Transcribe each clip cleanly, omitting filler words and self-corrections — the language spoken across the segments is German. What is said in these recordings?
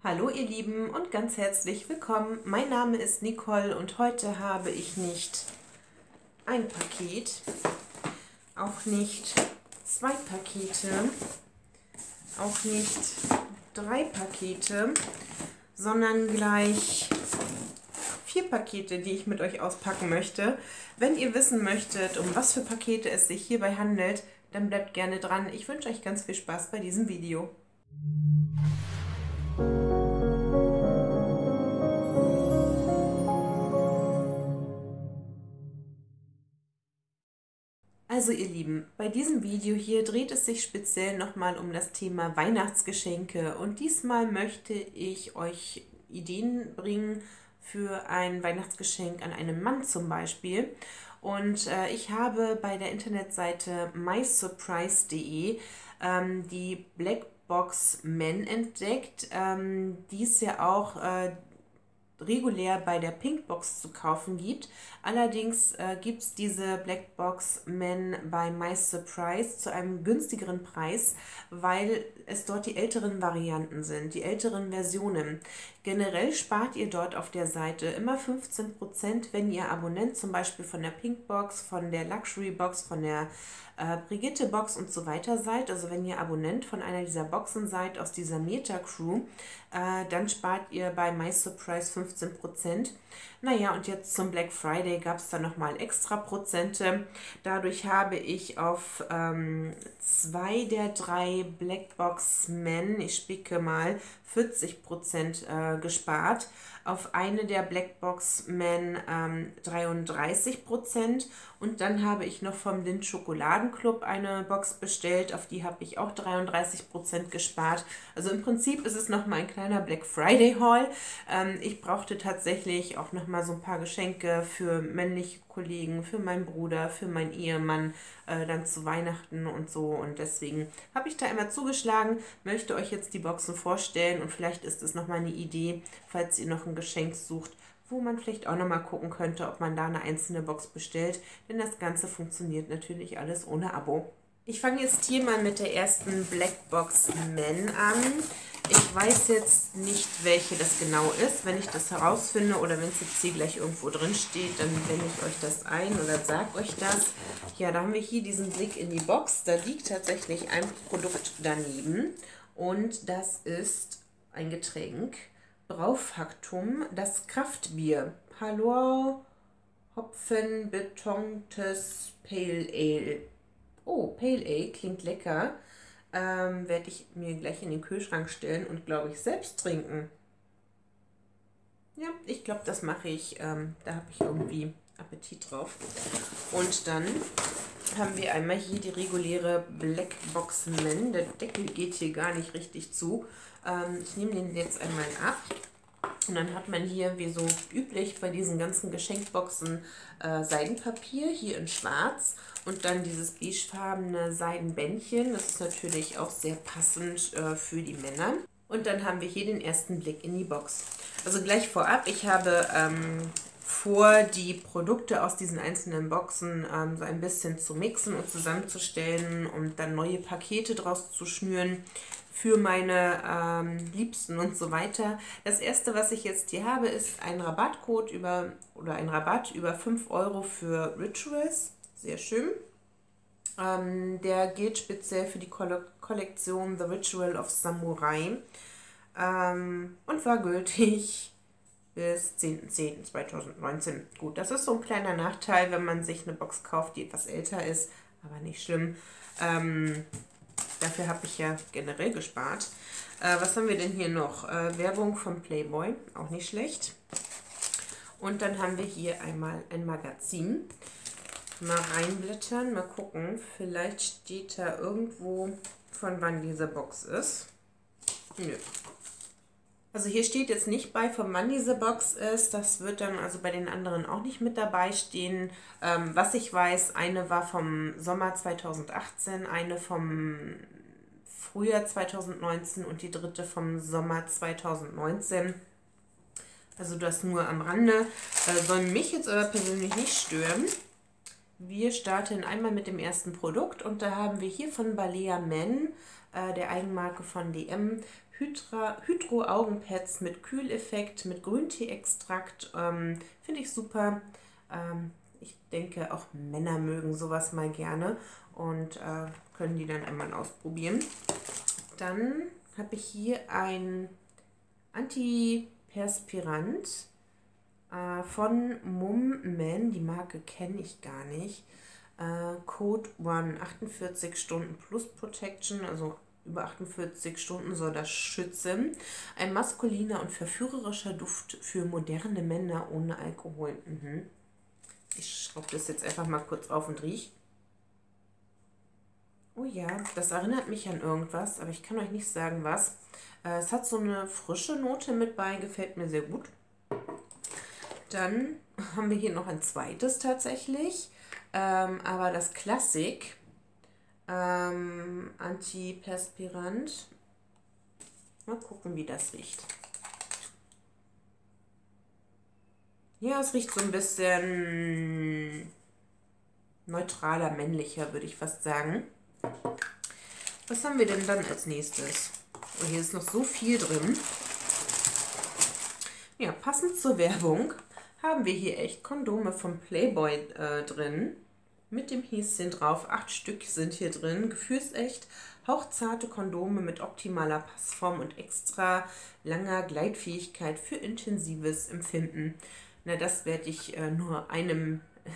Hallo ihr Lieben und ganz herzlich willkommen. Mein Name ist Nicole und heute habe ich nicht ein Paket, auch nicht zwei Pakete, auch nicht drei Pakete, sondern gleich 4 Pakete, die ich mit euch auspacken möchte. Wenn ihr wissen möchtet, um was für Pakete es sich hierbei handelt, dann bleibt gerne dran. Ich wünsche euch ganz viel Spaß bei diesem Video. Also ihr Lieben, bei diesem Video hier dreht es sich speziell nochmal um das Thema Weihnachtsgeschenke und diesmal möchte ich euch Ideen bringen für ein Weihnachtsgeschenk an einen Mann zum Beispiel. Und ich habe bei der Internetseite mysurprise.de die Blackbox Men entdeckt, die es ja auch regulär bei der Pinkbox zu kaufen gibt. Allerdings gibt es diese Blackbox Men bei MySurprise zu einem günstigeren Preis, weil es dort die älteren Varianten sind, die älteren Versionen. Generell spart ihr dort auf der Seite immer 15%, wenn ihr Abonnent zum Beispiel von der Pinkbox, von der Luxury Box, von der Brigitte Box und so weiter seid, also wenn ihr Abonnent von einer dieser Boxen seid aus dieser Meta-Crew, dann spart ihr bei MySurprise 15%. Naja, und jetzt zum Black Friday gab es dann nochmal extra Prozente. Dadurch habe ich auf 2 der 3 Blackbox Men, ich spicke mal, 40% gespart. Auf eine der Blackbox Men 33%. Und dann habe ich noch vom Lindt Schokoladenclub eine Box bestellt, auf die habe ich auch 33% gespart. Also im Prinzip ist es nochmal ein kleiner Black Friday Haul. Ich brauchte tatsächlich auch nochmal so ein paar Geschenke für männliche Kollegen, für meinen Bruder, für meinen Ehemann, dann zu Weihnachten und so. Und deswegen habe ich da immer zugeschlagen, möchte euch jetzt die Boxen vorstellen und vielleicht ist es nochmal eine Idee, falls ihr noch ein Geschenk sucht, wo man vielleicht auch nochmal gucken könnte, ob man da eine einzelne Box bestellt, denn das Ganze funktioniert natürlich alles ohne Abo. Ich fange jetzt hier mal mit der ersten Blackbox Men an. Ich weiß jetzt nicht, welche das genau ist. Wenn ich das herausfinde oder wenn es jetzt hier gleich irgendwo drin steht, dann blende ich euch das ein oder sage euch das. Ja, da haben wir hier diesen Blick in die Box. Da liegt tatsächlich ein Produkt daneben und das ist ein Getränk. Braufaktum, das Kraftbier. Hallo, Hopfen betontes Pale Ale. Oh, Pale Ale klingt lecker. Werde ich mir gleich in den Kühlschrank stellen und, glaube ich, selbst trinken. Ja, ich glaube, das mache ich. Da habe ich irgendwie Appetit drauf. Und dann haben wir einmal hier die reguläre Blackbox Men. Der Deckel geht hier gar nicht richtig zu. Ich nehme den jetzt einmal ab. Und dann hat man hier, wie so üblich bei diesen ganzen Geschenkboxen, Seidenpapier, hier in schwarz. Und dann dieses beigefarbene Seidenbändchen. Das ist natürlich auch sehr passend für die Männer. Und dann haben wir hier den ersten Blick in die Box. Also gleich vorab, ich habe vor, die Produkte aus diesen einzelnen Boxen so ein bisschen zu mixen und zusammenzustellen und dann neue Pakete draus zu schnüren für meine Liebsten und so weiter. Das erste, was ich jetzt hier habe, ist ein Rabattcode ein Rabatt über 5 Euro für Rituals. Sehr schön. Der gilt speziell für die Kollektion The Ritual of Samurai und war gültig bis 10.10.2019. Gut, das ist so ein kleiner Nachteil, wenn man sich eine Box kauft, die etwas älter ist, aber nicht schlimm. Dafür habe ich ja generell gespart. Was haben wir denn hier noch? Werbung von Playboy, auch nicht schlecht. Und dann haben wir hier einmal ein Magazin. Mal reinblättern, mal gucken. Vielleicht steht da irgendwo, von wann diese Box ist. Nö. Also hier steht jetzt nicht bei, von wann diese Box ist. Das wird dann also bei den anderen auch nicht mit dabei stehen. Was ich weiß, eine war vom Sommer 2018, eine vom Frühjahr 2019 und die dritte vom Sommer 2019. Also das nur am Rande. Soll mich jetzt aber persönlich nicht stören. Wir starten einmal mit dem ersten Produkt und da haben wir hier von Balea Men, der Eigenmarke von DM, Hydro-Augenpads mit Kühleffekt, mit Grüntee-Extrakt. Finde ich super. Ich denke, auch Männer mögen sowas mal gerne und können die dann einmal ausprobieren. Dann habe ich hier ein Antiperspirant von Mummen. Die Marke kenne ich gar nicht. Code One, 48 Stunden plus Protection, also über 48 Stunden soll das schützen. Ein maskuliner und verführerischer Duft für moderne Männer ohne Alkohol. Ich schraube das jetzt einfach mal kurz auf und rieche. Oh ja, das erinnert mich an irgendwas, aber ich kann euch nicht sagen, was. Es hat so eine frische Note mit bei, gefällt mir sehr gut. Dann haben wir hier noch ein zweites tatsächlich, aber das Klassik Antiperspirant. Mal gucken, wie das riecht. Ja, es riecht so ein bisschen neutraler, männlicher, würde ich fast sagen. Was haben wir denn dann als nächstes? Oh, hier ist noch so viel drin. Ja, passend zur Werbung haben wir hier echt Kondome von Playboy drin. Mit dem Häschen drauf. 8 Stück sind hier drin. Gefühlsecht, hauchzarte Kondome mit optimaler Passform und extra langer Gleitfähigkeit für intensives Empfinden. Na, das werde ich nur einem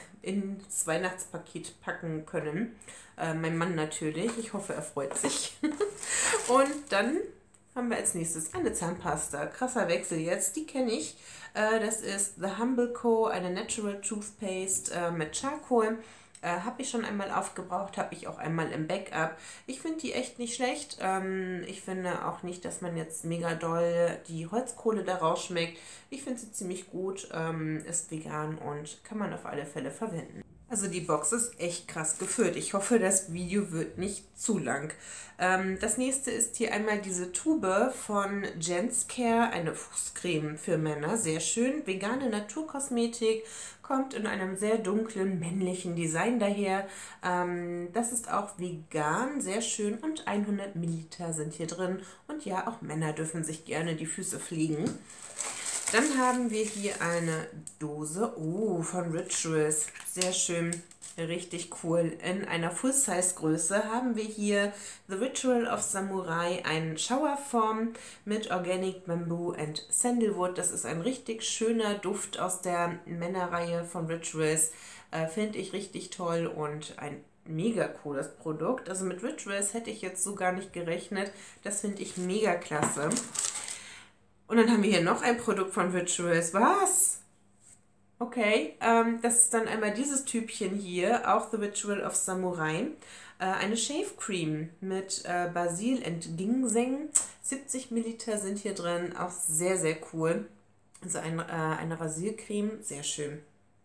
ins Weihnachtspaket packen können. Mein Mann natürlich. Ich hoffe, er freut sich. Und dann haben wir als nächstes eine Zahnpasta. Krasser Wechsel jetzt. Die kenne ich. Das ist The Humble Co. Eine Natural Toothpaste mit Charcoal. Habe ich schon einmal aufgebraucht, habe ich auch einmal im Backup. Ich finde die echt nicht schlecht. Ich finde auch nicht, dass man jetzt mega doll die Holzkohle da rausschmeckt. Ich finde sie ziemlich gut, ist vegan und kann man auf alle Fälle verwenden. Also die Box ist echt krass gefüllt. Ich hoffe, das Video wird nicht zu lang. Das nächste ist hier einmal diese Tube von Gents Care, eine Fußcreme für Männer. Sehr schön. Vegane Naturkosmetik, kommt in einem sehr dunklen, männlichen Design daher. Das ist auch vegan, sehr schön. Und 100 Milliliter sind hier drin. Und ja, auch Männer dürfen sich gerne die Füße pflegen. Dann haben wir hier eine Dose, von Rituals, sehr schön, richtig cool. In einer Full-Size-Größe haben wir hier The Ritual of Samurai, einen Showerform mit Organic Bamboo and Sandalwood. Das ist ein richtig schöner Duft aus der Männerreihe von Rituals, finde ich richtig toll und ein mega cooles Produkt. Also mit Rituals hätte ich jetzt so gar nicht gerechnet, das finde ich mega klasse. Und dann haben wir hier noch ein Produkt von Rituals. Was? Okay, das ist dann einmal dieses Typchen hier, auch The Ritual of Samurai. Eine Shave Cream mit Basil und Ginseng. 70 Milliliter sind hier drin, auch sehr, sehr cool. Also eine Rasiercreme, sehr schön.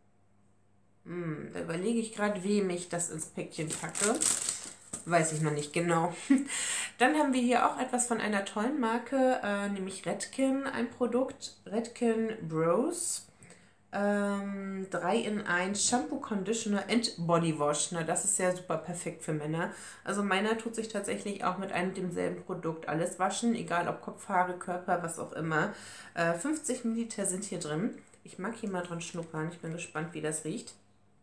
Da überlege ich gerade, wem ich das ins Päckchen packe. Weiß ich noch nicht genau. Dann haben wir hier auch etwas von einer tollen Marke, nämlich Redken, ein Produkt, Redken Bros. 3 in 1 Shampoo, Conditioner and Body Wash. Na, das ist ja super perfekt für Männer. Also meiner tut sich tatsächlich auch mit einem und demselben Produkt alles waschen, egal ob Kopf, Haare, Körper, was auch immer. 50 Milliliter sind hier drin. Ich mag hier mal dran schnuppern. Ich bin gespannt, wie das riecht.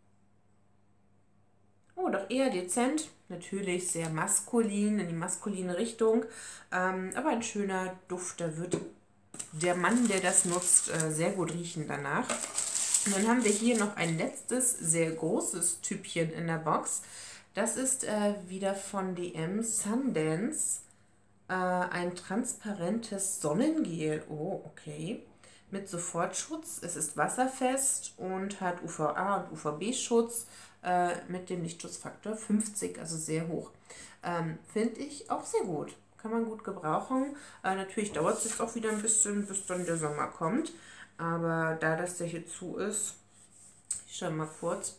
Oh, doch eher dezent. Natürlich sehr maskulin, in die maskuline Richtung. Aber ein schöner Duft. Da wird der Mann, der das nutzt, sehr gut riechen danach. Und dann haben wir hier noch ein letztes, sehr großes Typchen in der Box. Das ist wieder von DM Sundance. Ein transparentes Sonnengel. Oh, okay. Mit Sofortschutz. Es ist wasserfest und hat UVA und UVB-Schutz mit dem Lichtschutzfaktor 50, also sehr hoch. Finde ich auch sehr gut. Kann man gut gebrauchen. Natürlich dauert es jetzt auch wieder ein bisschen, bis dann der Sommer kommt. Aber da das der hier zu ist, ich schaue mal kurz,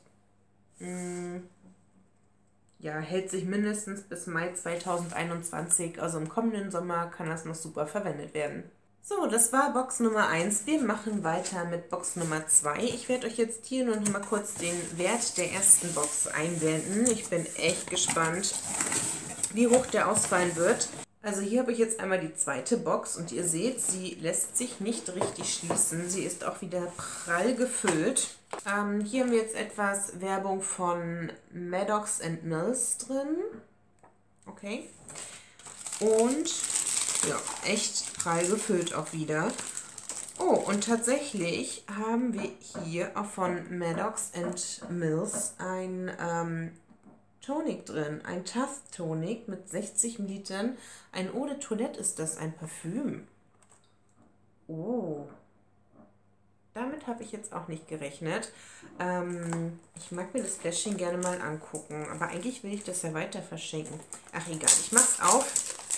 ja, hält sich mindestens bis Mai 2021. Also im kommenden Sommer kann das noch super verwendet werden. So, das war Box Nummer 1. Wir machen weiter mit Box Nummer 2. Ich werde euch jetzt hier nur noch mal kurz den Wert der ersten Box einblenden. Ich bin echt gespannt, wie hoch der ausfallen wird. Also hier habe ich jetzt einmal die zweite Box und ihr seht, sie lässt sich nicht richtig schließen. Sie ist auch wieder prall gefüllt. Hier haben wir jetzt etwas Werbung von Maddox Mills drin. Okay. Und ja, echt prall gefüllt auch wieder. Oh, und tatsächlich haben wir hier auch von Maddox Mills ein Tonic drin. Ein Tough Tonic mit 60 Millilitern. Ein Eau de Toilette ist das, ein Parfüm. Oh, damit habe ich jetzt auch nicht gerechnet. Ich mag mir das Fläschchen gerne mal angucken, aber eigentlich will ich das ja weiter verschenken. Ach egal, ich mache es auf.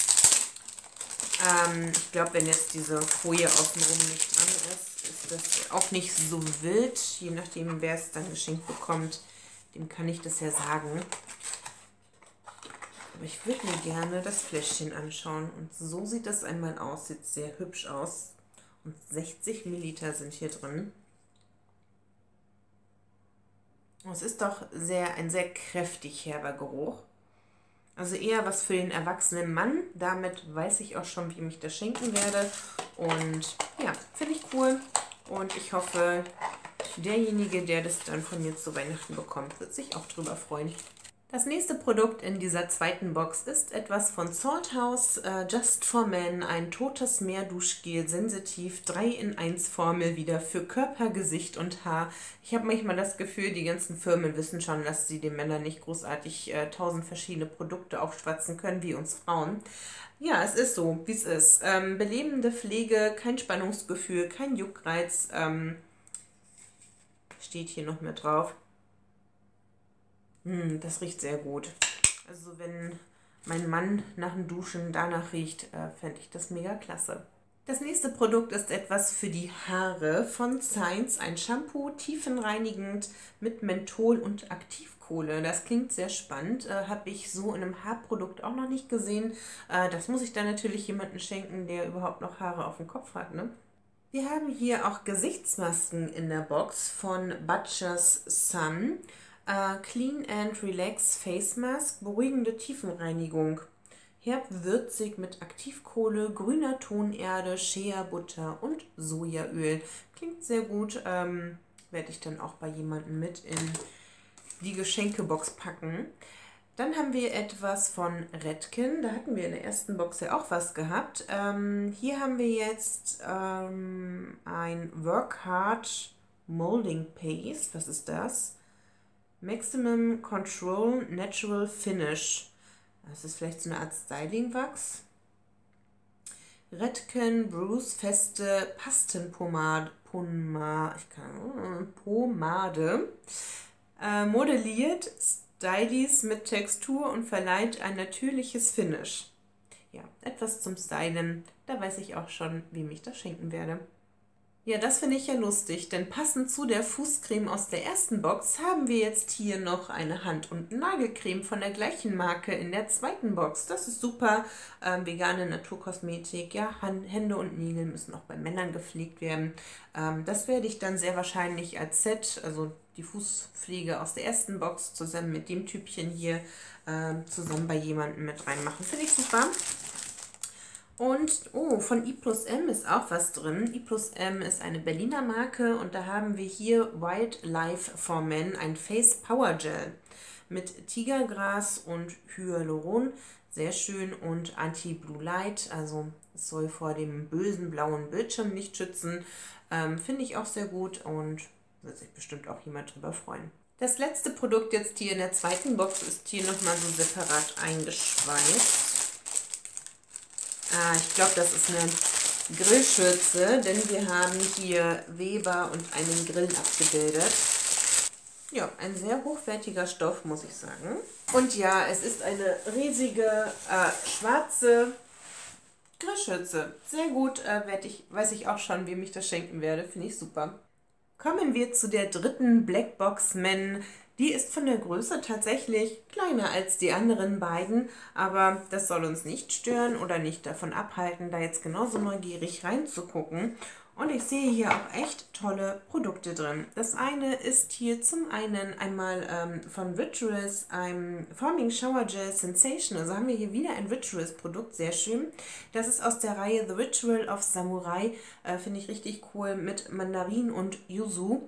Ich glaube, wenn jetzt diese Folie außenrum nicht dran ist, ist das auch nicht so wild. Je nachdem, wer es dann geschenkt bekommt, dem kann ich das ja sagen. Aber ich würde mir gerne das Fläschchen anschauen. Und so sieht das einmal aus. Sieht sehr hübsch aus. Und 60 Milliliter sind hier drin. Es ist doch ein sehr kräftig herber Geruch. Also eher was für den erwachsenen Mann. Damit weiß ich auch schon, wie ich das schenken werde. Und ja, finde ich cool. Und ich hoffe, derjenige, der das dann von mir zu Weihnachten bekommt, wird sich auch drüber freuen. Das nächste Produkt in dieser zweiten Box ist etwas von Salt House Just for Men, ein totes Meer Duschgel, sensitiv, 3-in-1 Formel wieder für Körper, Gesicht und Haar. Ich habe manchmal das Gefühl, die ganzen Firmen wissen schon, dass sie den Männern nicht großartig 1000 verschiedene Produkte aufschwatzen können, wie uns Frauen. Ja, es ist so, wie es ist. Belebende Pflege, kein Spannungsgefühl, kein Juckreiz, steht hier noch mit drauf. Das riecht sehr gut. Also wenn mein Mann nach dem Duschen danach riecht, fände ich das mega klasse. Das nächste Produkt ist etwas für die Haare von Science. Ein Shampoo, tiefenreinigend mit Menthol und Aktivkohle. Das klingt sehr spannend. Habe ich so in einem Haarprodukt auch noch nicht gesehen. Das muss ich dann natürlich jemandem schenken, der überhaupt noch Haare auf dem Kopf hat, ne? Wir haben hier auch Gesichtsmasken in der Box von Butcher's Sun. Clean and Relax Face Mask, beruhigende Tiefenreinigung. Herb würzig mit Aktivkohle, grüner Tonerde, Shea-Butter und Sojaöl. Klingt sehr gut. Werde ich dann auch bei jemandem mit in die Geschenkebox packen. Dann haben wir etwas von Redken. Da hatten wir in der ersten Box ja auch was gehabt. Hier haben wir jetzt ein Work Hard Molding Paste. Was ist das? Maximum Control Natural Finish. Das ist vielleicht so eine Art Styling-Wachs. Redken Bruce feste Pastenpomade. Modelliert Stylies mit Textur und verleiht ein natürliches Finish. Ja, etwas zum Stylen. Da weiß ich auch schon, wem ich das schenken werde. Ja, das finde ich ja lustig, denn passend zu der Fußcreme aus der ersten Box haben wir jetzt hier noch eine Hand- und Nagelcreme von der gleichen Marke in der zweiten Box. Das ist super. Vegane Naturkosmetik. Ja, Hände und Nägel müssen auch bei Männern gepflegt werden. Das werde ich dann sehr wahrscheinlich als Set, also die Fußpflege aus der ersten Box zusammen mit dem Typchen hier zusammen bei jemandem mit reinmachen. Finde ich super. Und, oh, von I+M ist auch was drin. I+M ist eine Berliner Marke und da haben wir hier Wildlife for Men, ein Face Power Gel mit Tigergras und Hyaluron. Sehr schön und Anti-Blue Light, also es soll vor dem bösen blauen Bildschirmlicht schützen. Finde ich auch sehr gut und wird sich bestimmt auch jemand drüber freuen. Das letzte Produkt jetzt hier in der zweiten Box ist hier nochmal so separat eingeschweißt. Ich glaube, das ist eine Grillschürze, denn wir haben hier Weber und einen Grill abgebildet. Ja, ein sehr hochwertiger Stoff, muss ich sagen. Und ja, es ist eine riesige schwarze Grillschürze. Sehr gut, weiß ich auch schon, wem ich das schenken werde. Finde ich super. Kommen wir zu der dritten Blackbox Men. Die ist von der Größe tatsächlich kleiner als die anderen beiden, aber das soll uns nicht stören oder nicht davon abhalten, da jetzt genauso neugierig reinzugucken. Und ich sehe hier auch echt tolle Produkte drin. Das eine ist hier zum einen einmal von Rituals ein Foaming Shower Gel Sensation. Also haben wir hier wieder ein Rituals Produkt, sehr schön. Das ist aus der Reihe The Ritual of Samurai. Finde ich richtig cool mit Mandarin und Yuzu.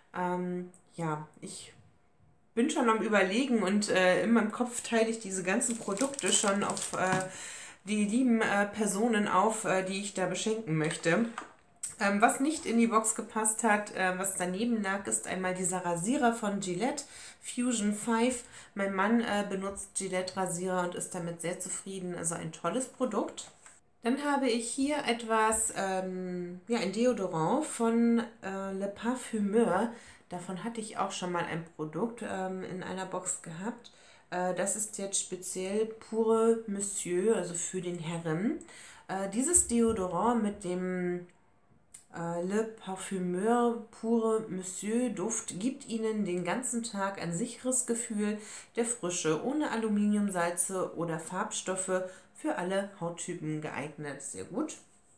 Ja, ich bin schon am Überlegen und in meinem Kopf teile ich diese ganzen Produkte schon auf die lieben Personen auf, die ich da beschenken möchte. Was nicht in die Box gepasst hat, was daneben lag, ist einmal dieser Rasierer von Gillette Fusion 5. Mein Mann benutzt Gillette Rasierer und ist damit sehr zufrieden, also ein tolles Produkt. Dann habe ich hier etwas, ja, ein Deodorant von Le Parfumeur. Davon hatte ich auch schon mal ein Produkt in einer Box gehabt. Das ist jetzt speziell Pure Monsieur, also für den Herren. Dieses Deodorant mit dem Le Parfumeur Pure Monsieur Duft gibt Ihnen den ganzen Tag ein sicheres Gefühl der Frische, ohne Aluminiumsalze oder Farbstoffe, für alle Hauttypen geeignet. Sehr gut.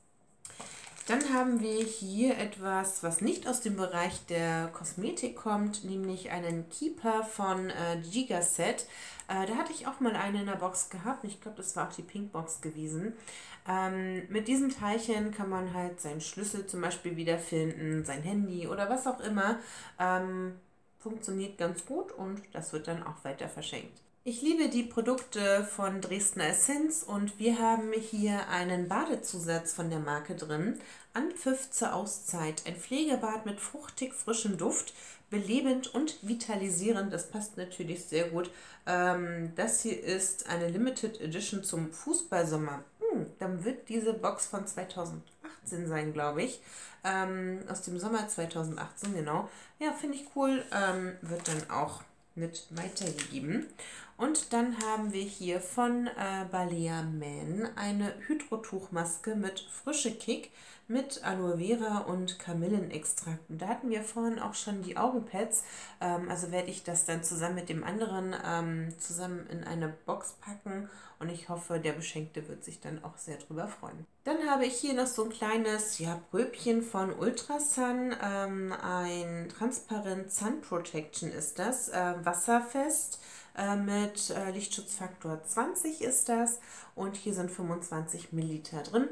Dann haben wir hier etwas, was nicht aus dem Bereich der Kosmetik kommt, nämlich einen Keeper von Gigaset. Da hatte ich auch mal eine in der Box gehabt. Ich glaube, das war auch die Pink Box gewesen. Mit diesem Teilchen kann man halt seinen Schlüssel zum Beispiel wiederfinden, sein Handy oder was auch immer. Funktioniert ganz gut und das wird dann auch weiter verschenkt. Ich liebe die Produkte von Dresdner Essenz und wir haben hier einen Badezusatz von der Marke drin. Anpfiff zur Auszeit. Ein Pflegebad mit fruchtig frischem Duft, belebend und vitalisierend. Das passt natürlich sehr gut. Das hier ist eine Limited Edition zum Fußballsommer. Dann wird diese Box von 2018 sein, glaube ich. Aus dem Sommer 2018, genau. Ja, finde ich cool. Wird dann auch mit weitergegeben. Und dann haben wir hier von Balea Man eine Hydrotuchmaske mit Frische Kick mit Aloe Vera und Kamillenextrakt. Und da hatten wir vorhin auch schon die Augenpads. Also werde ich das dann zusammen mit dem anderen zusammen in eine Box packen. Und ich hoffe, der Beschenkte wird sich dann auch sehr drüber freuen. Dann habe ich hier noch so ein kleines, ja, Pröbchen von Ultrasun. Ein Transparent Sun Protection ist das. Wasserfest. Mit Lichtschutzfaktor 20 ist das. Und hier sind 25 Milliliter drin.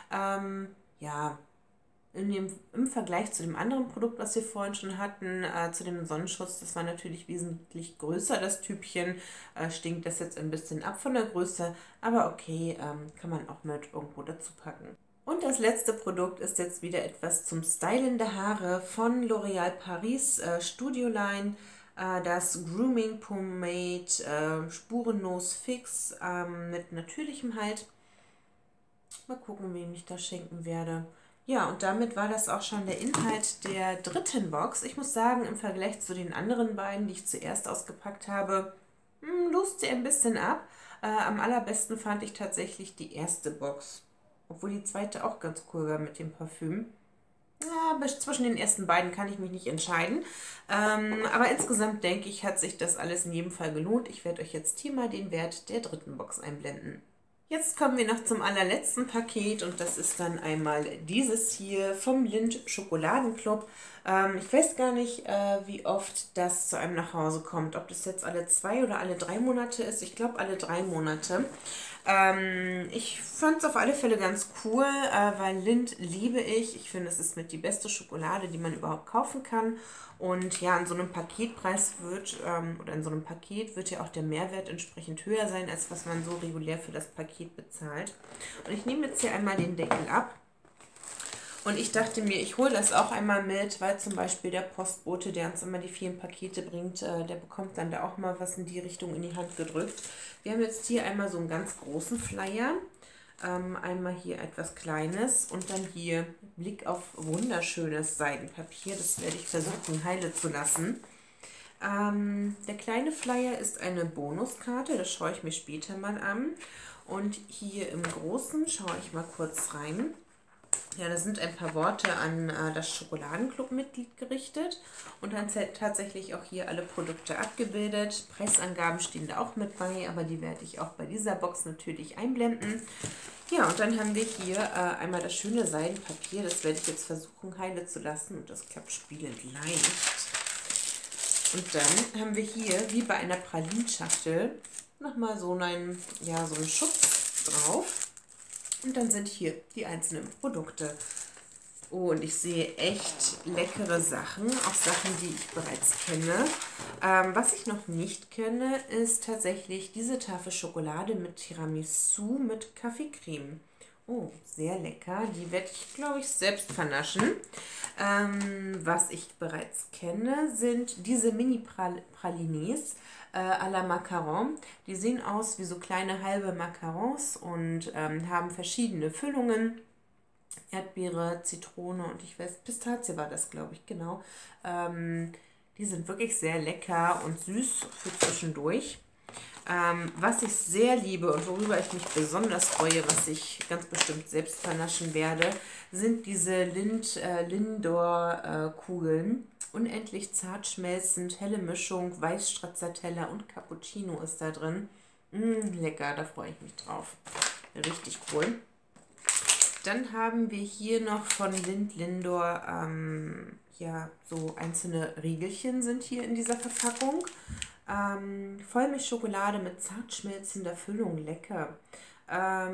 Ja, im Vergleich zu dem anderen Produkt, was wir vorhin schon hatten, zu dem Sonnenschutz, das war natürlich wesentlich größer, das Tübchen. Stinkt das jetzt ein bisschen ab von der Größe, aber okay, kann man auch mit irgendwo dazu packen. Und das letzte Produkt ist jetzt wieder etwas zum Stylen der Haare von L'Oréal Paris Studio Line. Das Grooming Pomade Spurenlos Fix mit natürlichem Halt. Mal gucken, wem ich das schenken werde. Ja, und damit war das auch schon der Inhalt der dritten Box. Ich muss sagen, im Vergleich zu den anderen beiden, die ich zuerst ausgepackt habe, lust sie ein bisschen ab. Am allerbesten fand ich tatsächlich die erste Box. Obwohl die zweite auch ganz cool war mit dem Parfüm. Ja, zwischen den ersten beiden kann ich mich nicht entscheiden. Aber insgesamt denke ich, hat sich das alles in jedem Fall gelohnt. Ich werde euch jetzt hier mal den Wert der dritten Box einblenden. Jetzt kommen wir noch zum allerletzten Paket und das ist dann einmal dieses hier vom Lindt Schokoladenclub. Ich weiß gar nicht, wie oft das zu einem nach Hause kommt. Ob das jetzt alle 2 oder alle 3 Monate ist. Ich glaube alle 3 Monate. Ich fand es auf alle Fälle ganz cool, weil Lindt liebe ich. Ich finde, es ist mit die beste Schokolade, die man überhaupt kaufen kann. Und ja, in so einem Paketpreis oder in so einem Paket wird ja auch der Mehrwert entsprechend höher sein, als was man so regulär für das Paket bezahlt. Und ich nehme jetzt hier einmal den Deckel ab. Und ich dachte mir, ich hole das auch einmal mit, weil zum Beispiel der Postbote, der uns immer die vielen Pakete bringt, der bekommt dann da auch mal was in die Richtung in die Hand gedrückt. Wir haben jetzt hier einmal so einen ganz großen Flyer, einmal hier etwas Kleines und dann hier Blick auf wunderschönes Seidenpapier. Das werde ich versuchen heile zu lassen. Der kleine Flyer ist eine Bonuskarte, das schaue ich mir später mal an. Und hier im Großen schaue ich mal kurz rein. Ja, da sind ein paar Worte an das Schokoladenclub-Mitglied gerichtet und dann tatsächlich auch hier alle Produkte abgebildet. Preisangaben stehen da auch mit bei, aber die werde ich auch bei dieser Box natürlich einblenden. Ja, und dann haben wir hier einmal das schöne Seidenpapier. Das werde ich jetzt versuchen heile zu lassen und das klappt spielend leicht. Und dann haben wir hier, wie bei einer Pralinschachtel, nochmal so einen, ja, so einen Schutz drauf. Und dann sind hier die einzelnen Produkte. Oh, und ich sehe echt leckere Sachen, auch Sachen, die ich bereits kenne. Was ich noch nicht kenne, ist tatsächlich diese Tafel Schokolade mit Tiramisu mit Kaffeecreme. Oh, sehr lecker. Die werde ich, glaube ich, selbst vernaschen. Was ich bereits kenne, sind diese Mini-Pralines à la Macaron. Die sehen aus wie so kleine halbe Macarons und haben verschiedene Füllungen. Erdbeere, Zitrone und ich weiß, Pistazie war das, glaube ich, genau. Die sind wirklich sehr lecker und süß für zwischendurch. Was ich sehr liebe und worüber ich mich besonders freue, was ich ganz bestimmt selbst vernaschen werde, sind diese Lindor-Kugeln. Unendlich zart schmelzend, helle Mischung, Weißstracciatella und Cappuccino ist da drin. Lecker, da freue ich mich drauf. Richtig cool. Dann haben wir hier noch von Lindor, ja, so einzelne Riegelchen sind hier in dieser Verpackung. Vollmilchschokolade mit zart schmelzender Füllung, lecker. Aber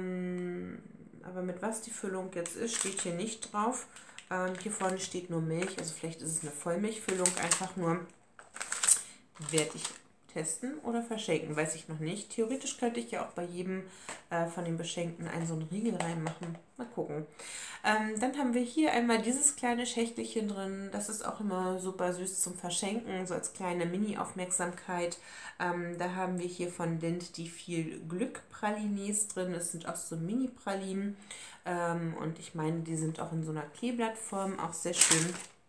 mit was die Füllung jetzt ist, steht hier nicht drauf. Hier vorne steht nur Milch, also vielleicht ist es eine Vollmilchfüllung, einfach nur. Werde ich testen oder verschenken, weiß ich noch nicht. Theoretisch könnte ich ja auch bei jedem von den Beschenkten einen so einen Riegel reinmachen. Mal gucken. Dann haben wir hier einmal dieses kleine Schächtelchen drin. Das ist auch immer super süß zum Verschenken, so als kleine Mini-Aufmerksamkeit. Da haben wir hier von Lindt die viel Glück-Pralines drin. Es sind auch so Mini-Pralinen. Und ich meine, die sind auch in so einer Kleeblattform, auch sehr schön.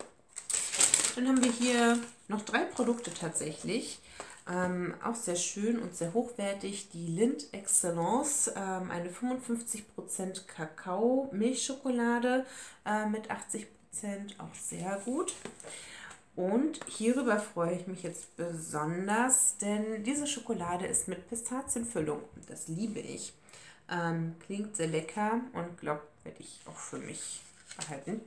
Dann haben wir hier noch 3 Produkte tatsächlich. Auch sehr schön und sehr hochwertig. Die Lindt Excellence, eine 55% Kakao-Milchschokolade mit 80%, auch sehr gut. Und hierüber freue ich mich jetzt besonders, denn diese Schokolade ist mit Pistazienfüllung. Das liebe ich. Klingt sehr lecker und glaube, werde ich auch für mich behalten.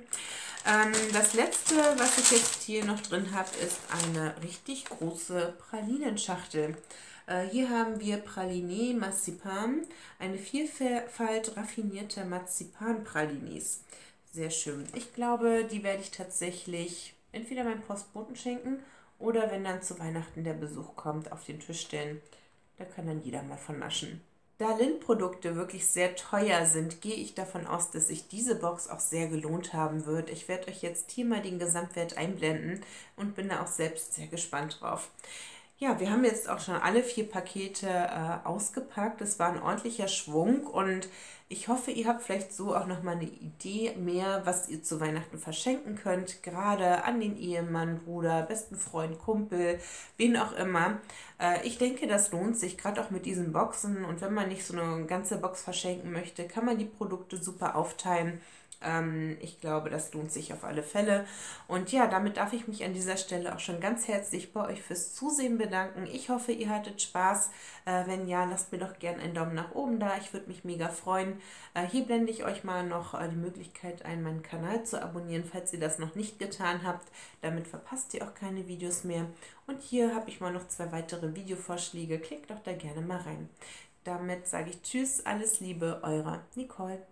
Das letzte, was ich jetzt hier noch drin habe, ist eine richtig große Pralinenschachtel. Hier haben wir Praliné Marzipan, eine Vielfalt raffinierter Marzipan-Pralines. Sehr schön. Ich glaube, die werde ich tatsächlich entweder meinem Postboten schenken oder wenn dann zu Weihnachten der Besuch kommt, auf den Tisch stellen. Da kann dann jeder mal von naschen. Da Lindt-Produkte wirklich sehr teuer sind, gehe ich davon aus, dass sich diese Box auch sehr gelohnt haben wird. Ich werde euch jetzt hier mal den Gesamtwert einblenden und bin da auch selbst sehr gespannt drauf. Ja, wir haben jetzt auch schon alle 4 Pakete ausgepackt. Es war ein ordentlicher Schwung und ich hoffe, ihr habt vielleicht so auch nochmal eine Idee mehr, was ihr zu Weihnachten verschenken könnt. Gerade an den Ehemann, Bruder, besten Freund, Kumpel, wen auch immer. Ich denke, das lohnt sich, gerade auch mit diesen Boxen. Und wenn man nicht so eine ganze Box verschenken möchte, kann man die Produkte super aufteilen. Ich glaube, das lohnt sich auf alle Fälle. Und ja, damit darf ich mich an dieser Stelle auch schon ganz herzlich bei euch fürs Zusehen bedanken. Ich hoffe, ihr hattet Spaß. Wenn ja, lasst mir doch gerne einen Daumen nach oben da. Ich würde mich mega freuen. Hier blende ich euch mal noch die Möglichkeit ein, meinen Kanal zu abonnieren, falls ihr das noch nicht getan habt. Damit verpasst ihr auch keine Videos mehr. Und hier habe ich mal noch 2 weitere Videovorschläge. Klickt doch da gerne mal rein. Damit sage ich Tschüss, alles Liebe, eure Nicole.